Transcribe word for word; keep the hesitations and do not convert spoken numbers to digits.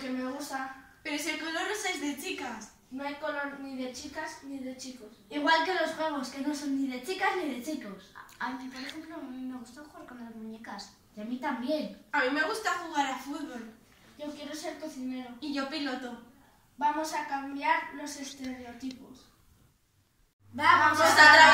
porque me gusta. Pero si el color rosa es de chicas. No hay color ni de chicas ni de chicos. Igual que los juegos, que no son ni de chicas ni de chicos. A mí, por ejemplo, me gusta jugar con las muñecas. Y a mí también. A mí me gusta jugar a fútbol. Yo quiero ser cocinero. Y yo piloto. Vamos a cambiar los estereotipos. ¡Vamos a